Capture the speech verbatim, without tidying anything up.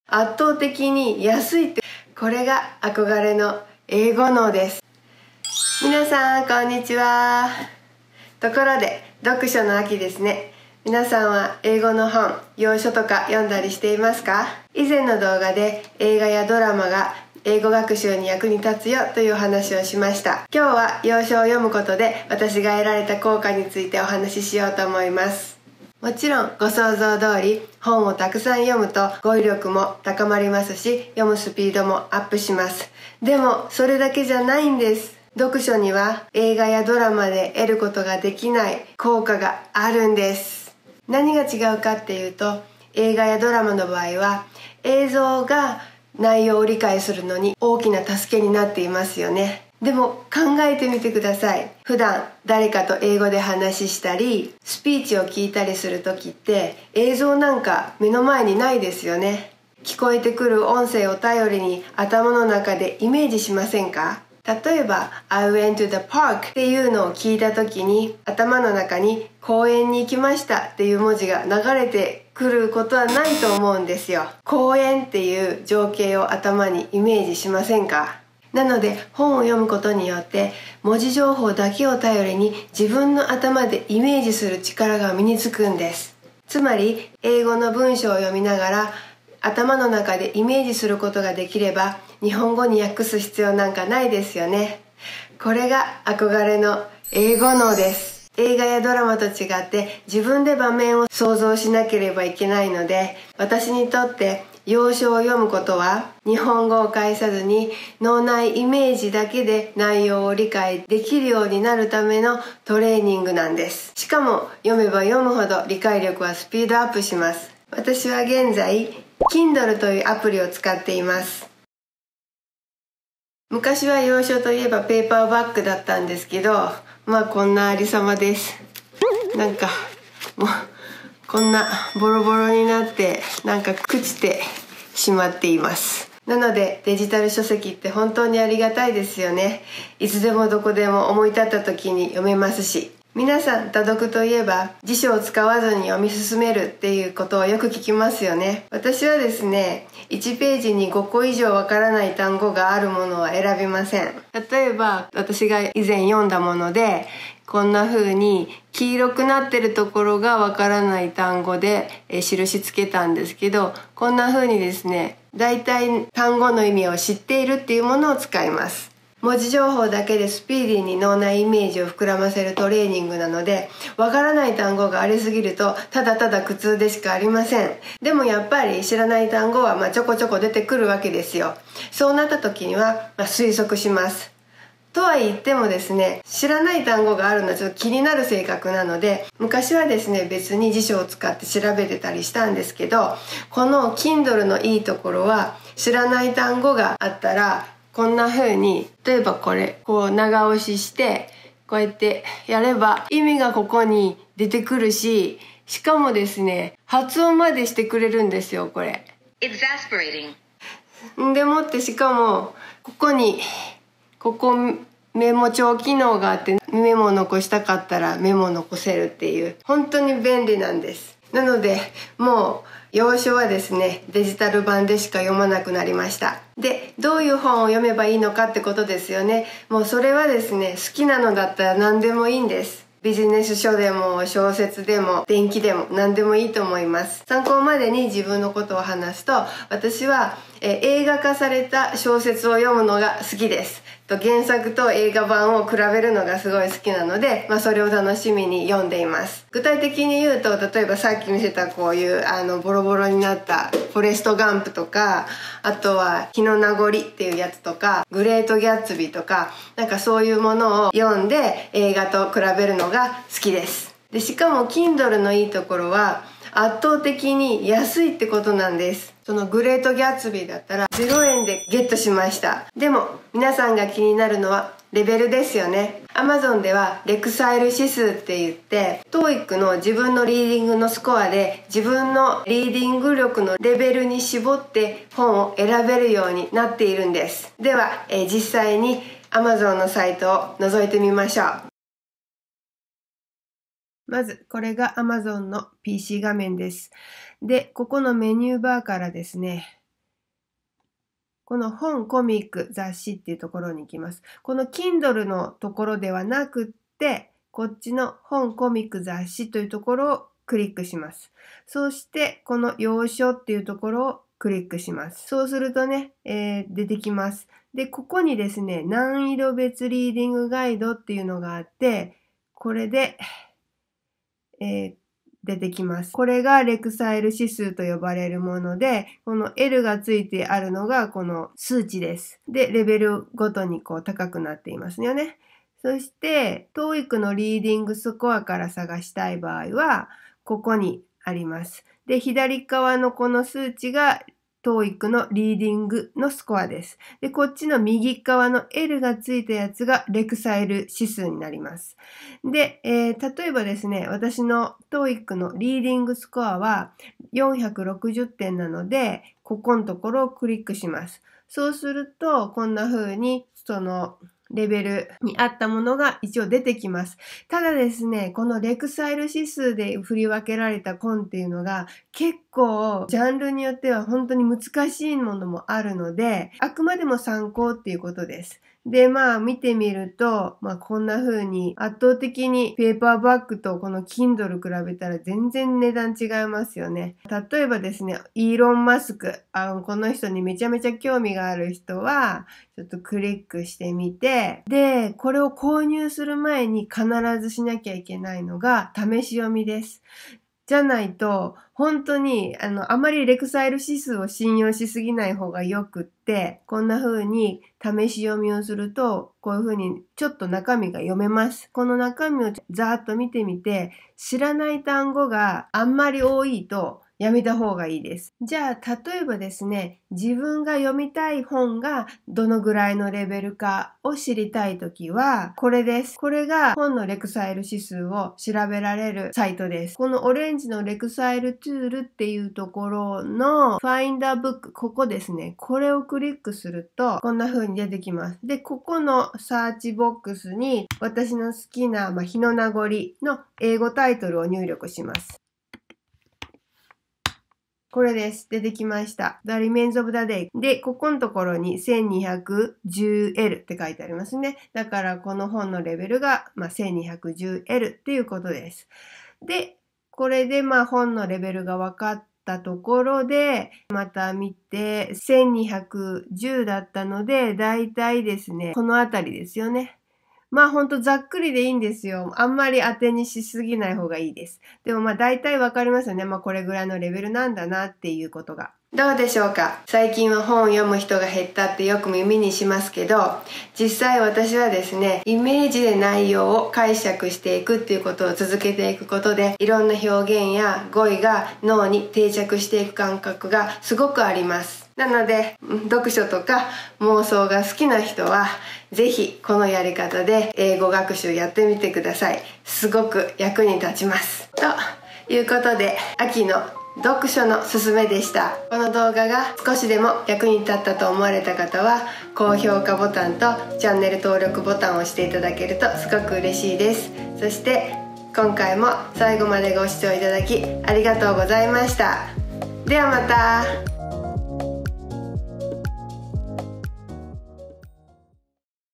圧倒的に安いって、これが憧れの英語脳です。皆さんこんにちは。ところで読書の秋ですね。皆さんは英語の本、洋書とか読んだりしていますか？以前の動画で映画やドラマが英語学習に役に立つよというお話をしました。今日は洋書を読むことで私が得られた効果についてお話ししようと思います。もちろんご想像通り本をたくさん読むと語彙力も高まりますし、読むスピードもアップします。でもそれだけじゃないんです。読書には映画やドラマで得ることができない効果があるんです。何が違うかっていうと、映画やドラマの場合は映像が内容を理解するのに大きな助けになっていますよね。でも考えてみてください。普段誰かと英語で話したりスピーチを聞いたりする時って映像なんか目の前にないですよね。聞こえてくる音声を頼りに頭の中でイメージしませんか？例えば I went to the park っていうのを聞いた時に頭の中に公園に行きましたっていう文字が流れてくることはないと思うんですよ。公園っていう情景を頭にイメージしませんか？なので本を読むことによって文字情報だけを頼りに自分の頭でイメージする力が身につくんです。つまり英語の文章を読みながら頭の中でイメージすることができれば日本語に訳す必要なんかないですよね。これが憧れの英語脳です。映画やドラマと違って自分で場面を想像しなければいけないので、私にとって洋書を読むことは日本語を介さずに脳内イメージだけで内容を理解できるようになるためのトレーニングなんです。しかも読めば読むほど理解力はスピードアップします。私は現在 Kindle というアプリを使っています。昔は洋書といえばペーパーバッグだったんですけど、まあこんなありさまです。なんかもうこんなボロボロになってなんか朽ちてしまっています。なのでデジタル書籍って本当にありがたいですよね。いつでもどこでも思い立った時に読めますし、皆さん多読といえば辞書を使わずに読み進めるっていうことをよく聞きますよね。私はですね、いちページにごこ以上わからない単語があるものは選びません。例えば私が以前読んだものでこんな風に黄色くなってるところがわからない単語でえ印つけたんですけど、こんな風にですね、だいたい単語の意味を知っているっていうものを使います。文字情報だけでスピーディーに脳内イメージを膨らませるトレーニングなので、わからない単語がありすぎるとただただ苦痛でしかありません。でもやっぱり知らない単語はまあちょこちょこ出てくるわけですよ。そうなった時にはまあ推測します。とは言ってもですね、知らない単語があるのはちょっと気になる性格なので、昔はですね別に辞書を使って調べてたりしたんですけど、この Kindle のいいところは知らない単語があったらこんな風に、例えばこれこう長押ししてこうやってやれば意味がここに出てくるし、しかもですね発音までしてくれるんですよ。これ Exasperating でもってしかもここにここメモ帳機能があってメモ残したかったらメモ残せるっていう本当に便利なんです。なのでもう洋書はですねデジタル版でしか読まなくなりました。でどういう本を読めばいいのかってことですよね。もうそれはですね好きなのだったら何でもいいんです。ビジネス書でも小説でも伝記でも何でもいいと思います。参考までに自分のことを話すと、私はえ映画化された小説を読むのが好きです。と原作と映画版を比べるのがすごい好きなので、まあ、それを楽しみに読んでいます。具体的に言うと、例えばさっき見せたこういうあのボロボロになったフォレストガンプとか、あとは日の名残っていうやつとか、グレートギャッツビーとか、なんかそういうものを読んで映画と比べるのが好きです。でしかも Kindle のいいところは圧倒的に安いってことなんです。そのグレートギャッツビーだったらゼロえんでゲットしました。でも皆さんが気になるのはレベルですよね。 Amazon ではレクサイル指数って言って トーイック の自分のリーディングのスコアで自分のリーディング力のレベルに絞って本を選べるようになっているんです。では、えー、実際に Amazon のサイトを覗いてみましょう。まずこれが Amazon の ピーシー 画面です。で、ここのメニューバーからですね、 この本、コミック、雑誌っていうところに行きます。この Kindle のところではなくって、こっちの本、コミック、雑誌というところをクリックします。そして、この要所っていうところをクリックします。そうするとね、えー、出てきます。で、ここにですね、難易度別リーディングガイドっていうのがあって、これで、えー出てきます。これがレクサイル指数と呼ばれるもので、この エル がついてあるのがこの数値です。で、レベルごとにこう高くなっていますよね。そして、トーイック のリーディングスコアから探したい場合は、ここにあります。で、左側のこの数値がトーイック のリーディングのスコアです。で、こっちの右側の エル がついたやつがレクサイル指数になります。で、えー、例えばですね、私の トーイック のリーディングスコアはよんひゃくろくじゅってんなので、ここのところをクリックします。そうすると、こんな風に、その、レベルに合ったものが一応出てきます。ただですね、このレクサイル指数で振り分けられた本っていうのが結構ジャンルによっては本当に難しいものもあるので、あくまでも参考っていうことです。で、まあ見てみると、まあこんな風に圧倒的にペーパーバッグとこの Kindle 比べたら全然値段違いますよね。例えばですね、イーロン・マスク、あのこの人にめちゃめちゃ興味がある人は、ちょっとクリックしてみて、で、これを購入する前に必ずしなきゃいけないのが試し読みです。じゃないと、本当に、あの、あまりレクサイル指数を信用しすぎない方がよくって、こんな風に試し読みをすると、こういう風にちょっと中身が読めます。この中身をざーっと見てみて、知らない単語があんまり多いと、やめた方がいいです。じゃあ、例えばですね、自分が読みたい本がどのぐらいのレベルかを知りたいときは、これです。これが本のレクサイル指数を調べられるサイトです。このオレンジのレクサイルツールっていうところの Find a Book、ここですね。これをクリックすると、こんな風に出てきます。で、ここのサーチボックスに私の好きな、まあ、日の名残の英語タイトルを入力します。これです。出てきました。The Remains of the Day。で、ここのところに せんにひゃくじゅうエル って書いてありますね。だからこの本のレベルが、まあ、せんにひゃくじゅうエル っていうことです。で、これでまあ本のレベルが分かったところで、また見て、せんにひゃくじゅうだったので、だいたいですね、このあたりですよね。まあほんとざっくりでいいんですよ。あんまり当てにしすぎない方がいいです。でもまあ大体わかりますよね。まあこれぐらいのレベルなんだなっていうことが。どうでしょうか？最近は本を読む人が減ったってよく耳にしますけど、実際私はですね、イメージで内容を解釈していくっていうことを続けていくことで、いろんな表現や語彙が脳に定着していく感覚がすごくあります。なので、読書とか妄想が好きな人は、ぜひこのやり方で英語学習やってみてください。すごく役に立ちます。ということで、秋の読書のすすめでした。この動画が少しでも役に立ったと思われた方は、高評価ボタンとチャンネル登録ボタンを押していただけるとすごく嬉しいです。そして今回も最後までご視聴いただきありがとうございました。ではまた。